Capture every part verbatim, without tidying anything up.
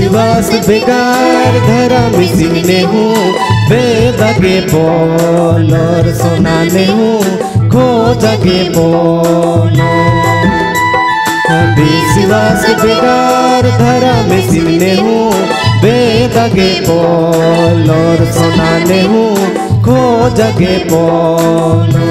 विश्वास बेकार धरा मिसिने हूँ, बेदगे बोल और सुनाने हूँ खो जगे बोलो। विश्वास बेकार धरा मिसिने हूँ, बेदगे बोल और सुनाने हूँ खो जगे बोलो।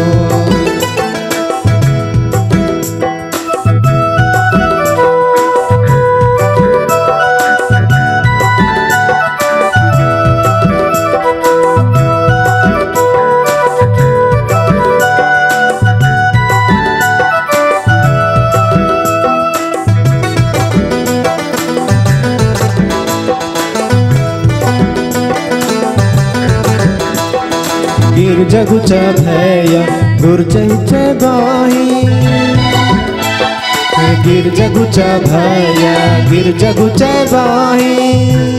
गिर जगुचा भैया गुरचै बाही, गिर जगुचा भैया गिर जगुचा बाही।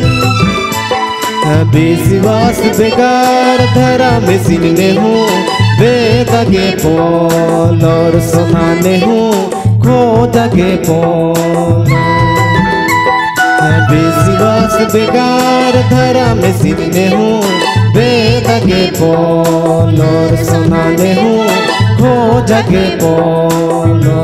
विश्वास बेकार धरा मिसिने हूँ, बेदगे बोल और सुनाने हूँ खो जगे बोलो। विश्वास बेकार धरा मिसिने हूँ, बेदगे बोल और सुनाने हूँ खो जगे बोलो।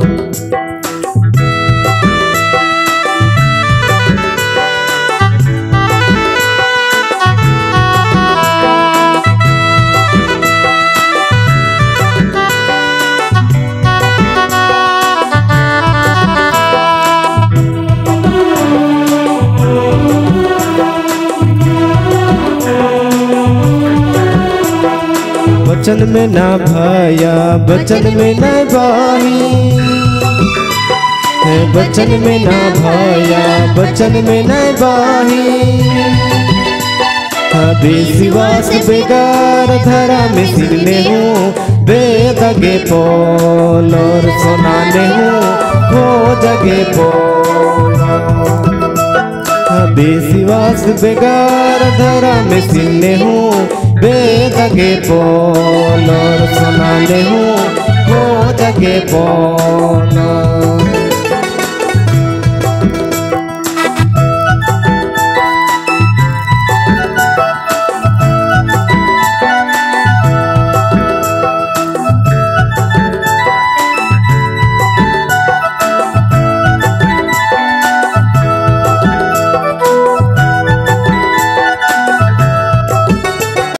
बचन में ना भैया बचन में ना बाही, बचन में ना भैया बचन में ना बाही। विश्वास बेकार धरा मिसिने हूँ, बेदगे बोल और सुनाने हूँ खो जगे बोलो। विश्वास बेकार धरा मिसिने हूँ, बेदगे बोल और सुनाने हूँ खो जगे बोलो।